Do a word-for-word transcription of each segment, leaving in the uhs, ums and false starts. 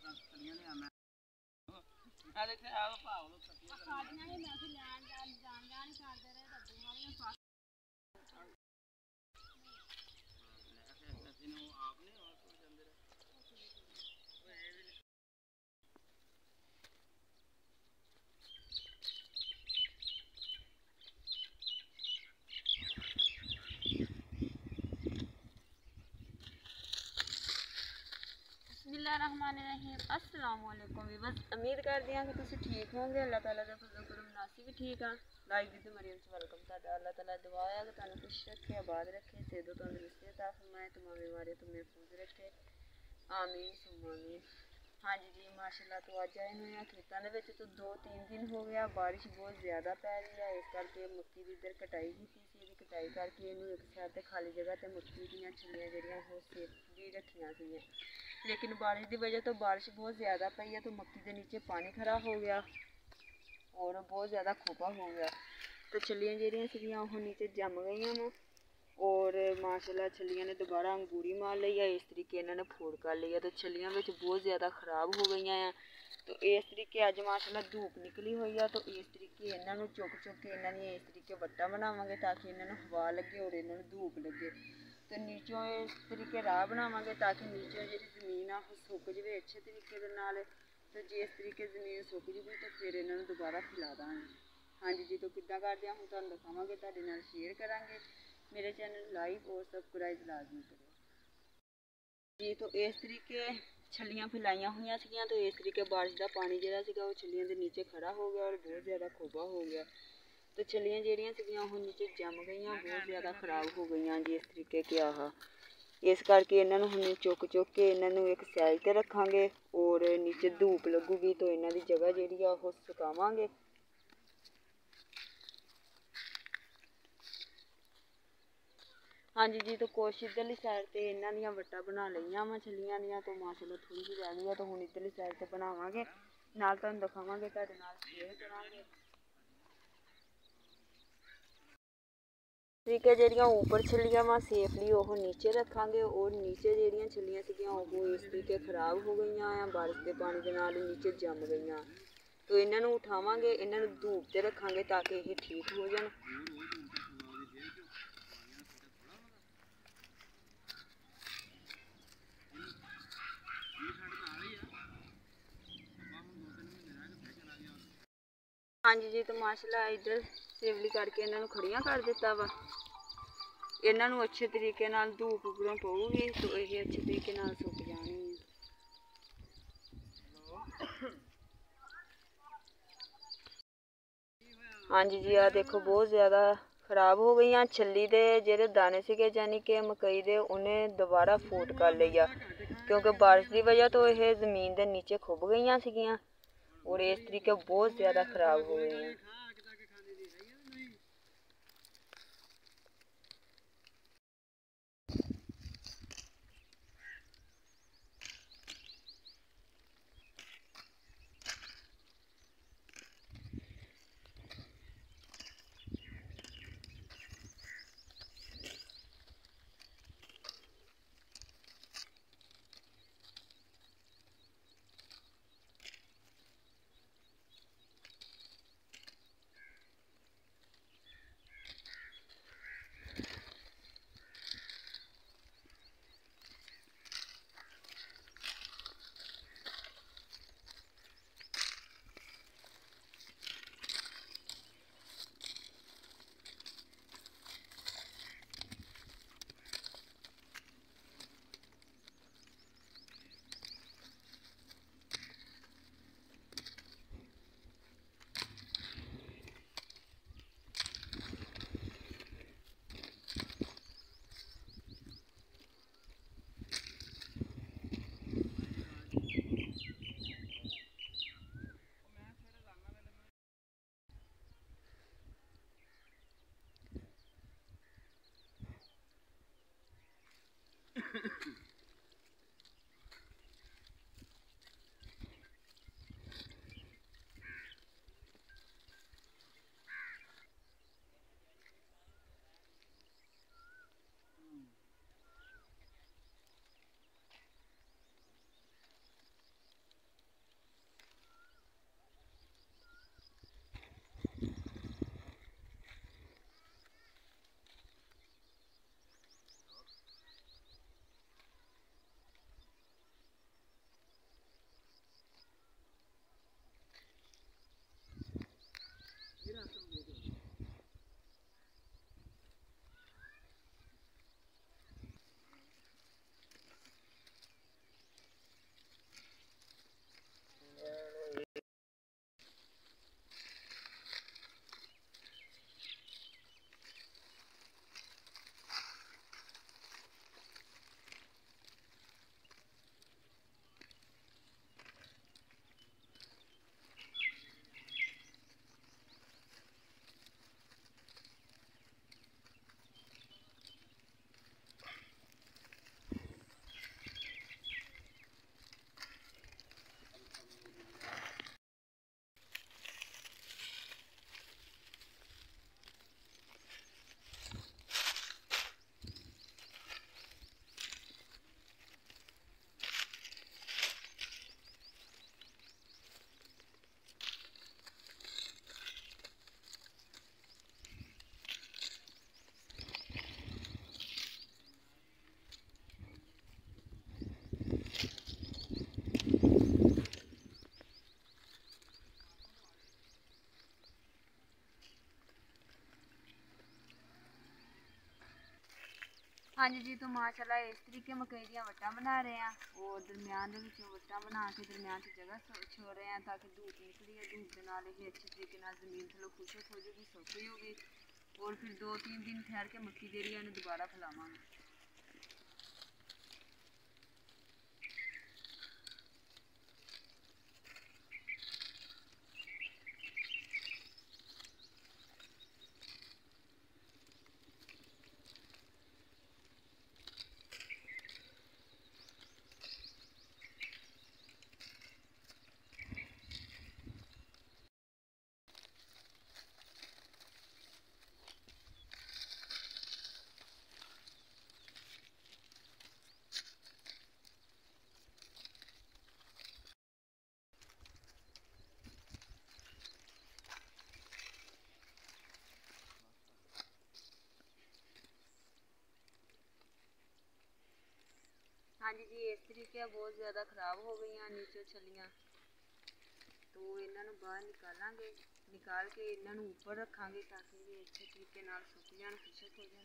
बिस्मिल्लाहिर्रहमानिर्रहीम। अस्सलाम वालेकुम वीवर्स, उम्मीद करदी हां कि तुसीं ठीक होवोगे। अल्लाह ताला दे फज़ल करम नाल असीं भी ठीक हां। लाइव विद मरियम च वेलकम तुहाडा। अल्लाह ताला दुआ है कि तुहानूं खुश रखे, आबाद रखे, सेहत तंदरुस्ती अता फरमाए, तमाम बीमारियों तो महफूज रखे। आमीन सुम्मा आमीन। हाँ जी जी माशाल्लाह। तो अज आए हुए हैं खेतों के विच। तो दो तीन दिन हो गया बारिश बहुत ज़्यादा पै रही है, इस करके मक्की की इधर कटाई की सी। इसकी कटाई करके इनू एक साइड ते खाली जगह ते मक्की दी छलियां जड़ियां वो सेफ भी रखियां सी, लेकिन बारिश की वजह तो बारिश बहुत ज़्यादा पई है तो मक्की के नीचे पानी खड़ा हो गया और बहुत ज़्यादा खोपा हो गया। तो छलियां जड़ियां सीगियां वो नीचे जम गई वा और माशाल्लाह छलियां ने दोबारा अंगूरी मार ली है। इस तरीके इन्होंने फोड़ कर ली है तो छलियां में बहुत ज़्यादा खराब हो गई हैं। तो इस तरीके अज माशाल्लाह धूप निकली हुई है तो इस तरीके इन्हों चुक चुक के इन्होंने इस तरीके वट्टा बनावे ताकि इन्होंने हवा लगे और इन्होंने धूप लगे। तो नीचों इस तरीके राह बनावे ताकि नीचों जी जमीन आ सुक जाए अच्छे तरीके दे नाल। तो जे इस तरीके जमीन सुक जूगी तो फिर इन्होंने दोबारा खिला देंगे। हाँ जी जी तो किद्दां करदे हम तुहानूं दिखावांगे, तुहाडे नाल शेयर करांगे। मेरे चैनल लाइक और सबसक्राइब लाजमी करो जी। तो इस तरीके छलियां फैलाइया हुई सी तो इस तरीके बारिश का पानी जोड़ा सीगा वो छलियां के नीचे खड़ा हो गया और बहुत ज़्यादा खोबा हो गया। तो छलियां जड़ियां सीगियां वो नीचे जम गई, बहुत ज़्यादा खराब हो गई जी। इस तरीके क्या हा इस करके इन्हों हमने चुक चुक के इन्हों एक साइड ते रखांगे और नीचे धूप लगूगी तो इन्हों की जगह जी वो सुकावांगे। हाँ जी जी तो कुछ इधरली साइड से इन्हों दियां वट्टा बना लिया वा छलियां दियां। तो माशाल्लाह थोड़ी जी रह गई है तो हम इधरली साइड से बनावांगे, नाल तुहानूं दिखावांगे, तुहाडे नाल शेयर करांगे। तरीके जड़ियाँ ऊपर छलियां वा सेफली वो नीचे रखांगे और नीचे जड़ियाँ छलियां सीगियां वो इस तरीके खराब हो गई हैं बारिश के पानी के नाल नीचे जम गई। तो इन्हों उठावांगे, इन्हों धूप ते रखांगे ताकि ये ठीक हो जाए। हाँ जी जी तो माशाल्लाह इधर सेवली करके इन्हों खड़ियां कर दिता वा। इन्हों अच्छे तरीके नाल धूप उपरों पऊगी तो ये अच्छे तरीके नाल सुक जानी है। हाँ जी जी आ देखो बहुत ज़्यादा खराब हो गई छली दे जेरे दाने सीगे यानी कि मकई दे उन्हें दोबारा फूट कर लिया क्योंकि बारिश की वजह तो यह जमीन के नीचे खुब गई सीगियां और इस तरीके बहुत ज़्यादा खराब हो गई। हाँ जी जी, तो माशाल्लाह इस तरीके मकई दी वट्टा बना रहे हैं और दरमियान दे विच वट्टा बना के दरमियान से जगह छोड़ रहे हैं ताकि धूप निकली है। धूप के नाल ही अच्छे तरीके नाल जमीन थल्लों खुशक हो जाएगी, सुक जाएगी और फिर दो तीन दिन ठहर के मक्की जेहड़ी है दोबारा फैलावांगे। हाँ जी जी, इस तरीके बहुत ज़्यादा ख़राब हो गई हैं नीचे छलियाँ, तो इन्हों बाहर निकालेंगे। निकाल के इन्हों ऊपर रखांगे ताकि ये अच्छे तरीके नाल सुक जान, खुशक हो जाए।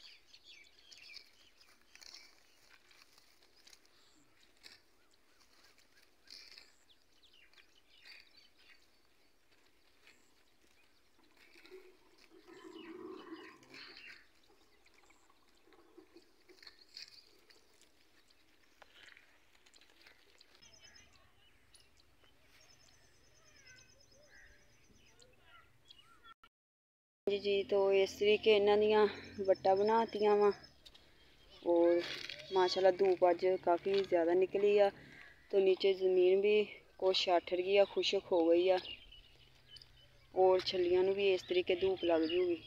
जी जी, तो इस तरीके इन्हों दियां वट्टा बनातियां वा और माशाल्लाह धूप अज काफ़ी ज़्यादा निकली आ, तो नीचे ज़मीन भी कुछ अठर गई, खुशक हो गई है और छलियां नूं भी इस तरीके धूप लग जूगी।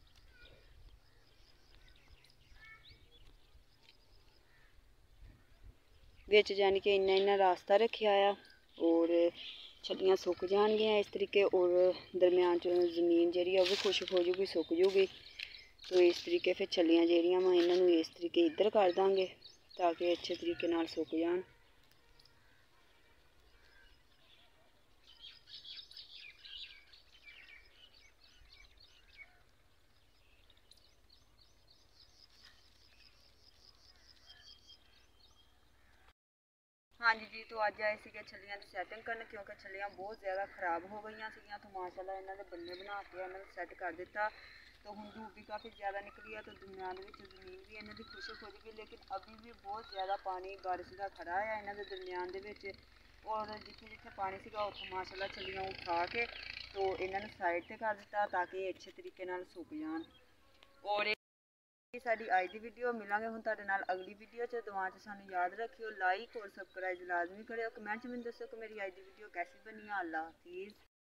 विच जानी कि इन्ना इन्ना रास्ता रखा आ और छलियां सुक जाएंगियां इस तरीके और दरम्यान च जमीन जी भी खुशक हो जूगी, सुक जूगी। तो इस तरीके फिर छलियां जड़ियां वा इन्हों इस तरीके इधर कर देंगे ताकि अच्छे तरीके नाल सुक जान। हाँ जी जी, तो अज आए थे छलियां की सैटिंग करने क्योंकि छलियां बहुत ज़्यादा खराब हो गई सी, तो माशाल्लाह इन्हों ने बन्ने बना के इन्होंने सैट कर दिता। तो हम धूप भी काफ़ी ज़्यादा निकली है, तो दरम्यान जमीन भी इन्हों की खुशक हो जाएगी, लेकिन अभी भी बहुत ज़्यादा पानी बारिश का खड़ा है इन्हों के दरम्यान और जिथे जिथे पानी सीगा उत्थे माशाल्लाह छलियां उठा के तो इन्होंने साइड से कर दिता ताकि अच्छे तरीके नाल सुक जान। और साडी अज की वीडियो मिलांगे हुण तुहाडे नाल अगली वीडियो च। दुआ च सानू याद रखियो, लाइक और सबसक्राइब लाजमी करियो, कमेंट में दस्सो कि मेरी अज की वीडियो कैसी बनी है। अल्लाह हाफिज़।